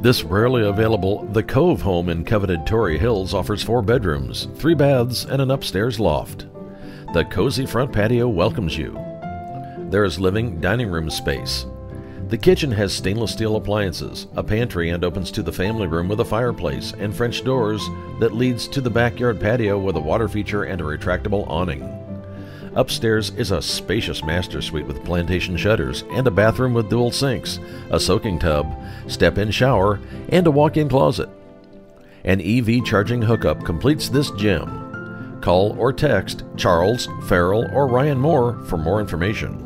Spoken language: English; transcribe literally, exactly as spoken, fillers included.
This rarely available The Cove home in coveted Torrey Hills offers four bedrooms, three baths, and an upstairs loft. The cozy front patio welcomes you. There is living dining room space. The kitchen has stainless steel appliances, a pantry, and opens to the family room with a fireplace and French doors that leads to the backyard patio with a water feature and a retractable awning. Upstairs is a spacious master suite with plantation shutters and a bathroom with dual sinks, a soaking tub, step-in shower, and a walk-in closet. An E V charging hookup completes this gem. Call or text Charles, Farrell, or Ryan Moore for more information.